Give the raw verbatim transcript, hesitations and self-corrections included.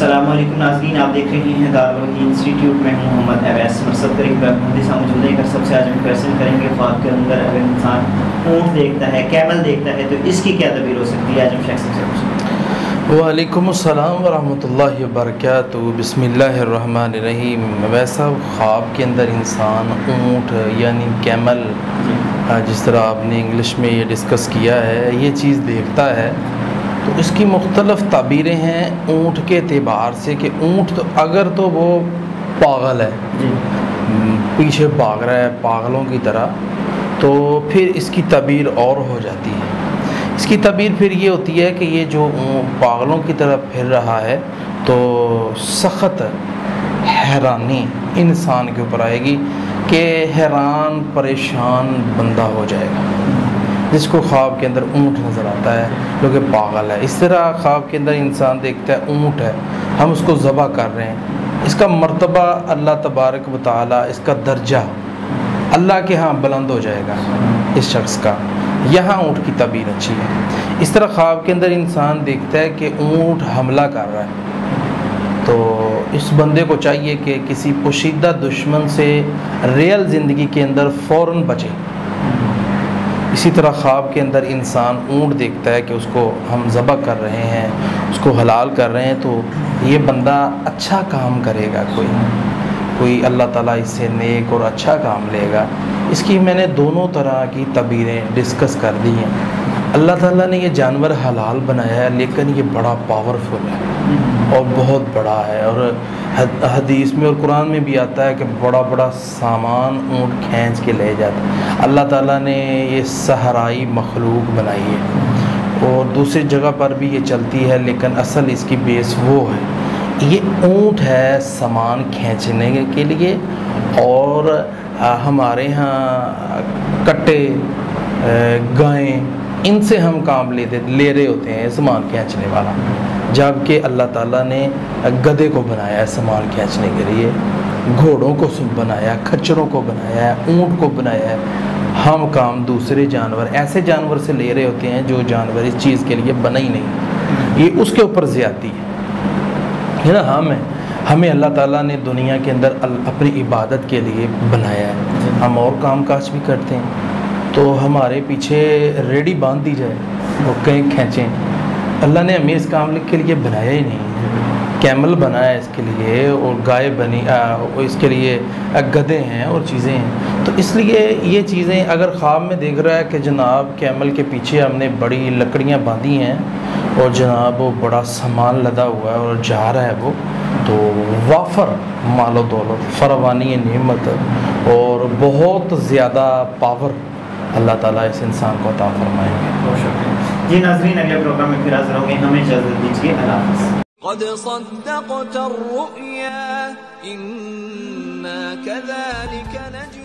السلام علیکم ناظرین، آپ دیکھ رہے ہیں دارالوحی انسٹیٹیوٹ میں ہوں محمد اویس مرصد کریم محمد صاحب موجود ہیں۔ سب سے آج ہم کویشچن کریں گے، خواب کے اندر اگر انسان اونٹ دیکھتا ہے، کیمل دیکھتا ہے، تو اس کی کیا تعبیر ہو سکتی ہے؟ آج ہم شیخ صاحب سے پوچھیں۔ وعلیکم السلام ورحمۃ اللہ وبرکاتہ۔ بسم اللہ الرحمن الرحیم۔ ویسا خواب کے اندر انسان اونٹ یعنی کیمل، جس طرح آپ نے انگلش میں یہ ڈسکس کیا ہے، یہ چیز دیکھتا ہے تو اس کی مختلف تعبیریں ہیں اونٹ کے اعتبار سے کہ اونٹ تو اگر تو وہ پاگل ہے، جی پیچھے بھاگ رہا ہے پاگلوں کی طرح، تو پھر اس کی تعبیر اور ہو جاتی ہے۔ اس کی تعبیر پھر یہ ہوتی ہے کہ یہ جو پاگلوں کی طرح پھر رہا ہے تو سخت حیرانی انسان کے اوپر آئے گی کہ حیران پریشان بندہ ہو جائے گا جس کو خواب کے اندر اونٹ نظر آتا ہے جو کہ پاگل ہے۔ اس طرح خواب کے اندر انسان دیکھتا ہے اونٹ ہے، ہم اس کو ذبح کر رہے ہیں، اس کا مرتبہ اللہ تبارک و تعالی، اس کا درجہ اللہ کے ہاں بلند ہو جائے گا اس شخص کا۔ یہاں اونٹ کی تعبیر اچھی ہے۔ اس طرح خواب کے اندر انسان دیکھتا ہے کہ اونٹ حملہ کر رہا ہے تو اس بندے کو چاہیے کہ کسی پوشیدہ دشمن سے ریل زندگی کے اندر فوراً بچے۔ اسی طرح خواب کے اندر انسان اونٹ دیکھتا ہے کہ اس کو ہم ذبح کر رہے ہیں، اس کو حلال کر رہے ہیں، تو یہ بندہ اچھا کام کرے گا، کوئی کوئی اللہ تعالیٰ اس سے نیک اور اچھا کام لے گا۔ اس کی میں نے دونوں طرح کی تعبیریں ڈسکس کر دی ہیں۔ اللہ تعالیٰ نے یہ جانور حلال بنایا ہے لیکن یہ بڑا پاورفل ہے اور بہت بڑا ہے، اور حدیث میں اور قرآن میں بھی آتا ہے کہ بڑا بڑا سامان اونٹ کھینچ کے لے جاتا ہے۔ اللہ تعالیٰ نے یہ صحرائی مخلوق بنائی ہے اور دوسری جگہ پر بھی یہ چلتی ہے، لیکن اصل اس کی بیس وہ ہے۔ یہ اونٹ ہے سامان کھینچنے کے لیے، اور ہمارے ہاں کٹے گائیں ان سے ہم کام لیتے لے رہے ہوتے ہیں سامان کھینچنے والا، جبکہ اللہ تعالیٰ نے گدھے کو بنایا ہے سامان کھینچنے کے لیے، گھوڑوں کو بنایا ہے، کھچروں کو بنایا ہے، اونٹ کو بنایا ہے۔ ہم کام دوسرے جانور ایسے جانور سے لے رہے ہوتے ہیں جو جانور اس چیز کے لیے بنا ہی نہیں، یہ اس کے اوپر زیادتی ہے نا۔ ہم ہیں ہمیں اللہ تعالیٰ نے دنیا کے اندر اپنی عبادت کے لیے بنایا ہے، ہم اور کام کاج بھی کرتے ہیں، تو ہمارے پیچھے ریڑھی باندھ دی جائے اور کہیں کھینچیں۔ اللہ نے ہمیں اس کام کے لیے بنایا ہی نہیں، کیمل بنایا ہے اس کے لیے، اور گائے بنی اس کے لیے، گدھے ہیں اور چیزیں ہیں۔ تو اس لیے یہ چیزیں اگر خواب میں دیکھ رہا ہے کہ جناب کیمل کے پیچھے ہم نے بڑی لکڑیاں باندھی ہیں اور جناب وہ بڑا سامان لدا ہوا ہے اور جا رہا ہے وہ، تو وافر مال و دولت، فراوانی نعمت اور بہت زیادہ پاور اللہ تعالیٰ اس انسان کو عطا فرمائیں گے۔ بہت شکریہ جی ناظرین، اگلے پروگرام میں پھر حاضر ہوں گے، ہمیں اجازت دیجیے، اللہ حافظ۔ قد صدقت الرؤيا إنا كذلك نجزي